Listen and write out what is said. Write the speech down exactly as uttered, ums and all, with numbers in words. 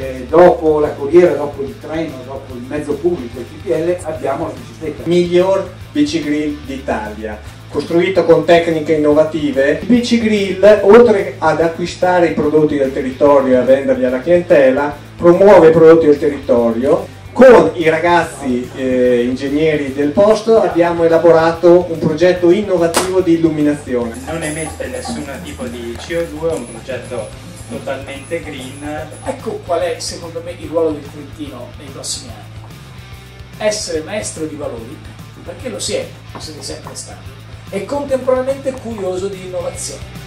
eh, dopo la corriera, dopo il treno, dopo il mezzo pubblico, il T P L, abbiamo la bicicletta. Miglior bicigrill d'Italia. Costruito con tecniche innovative, il bicigrill, oltre ad acquistare i prodotti del territorio e a venderli alla clientela, promuove i prodotti del territorio. Con i ragazzi eh, ingegneri del posto abbiamo elaborato un progetto innovativo di illuminazione. Non emette nessun tipo di C O due, è un progetto totalmente green. Ecco qual è secondo me il ruolo del Trentino nei prossimi anni. Essere maestro di valori, perché lo si è, lo siete sempre stati, e contemporaneamente curioso di innovazione.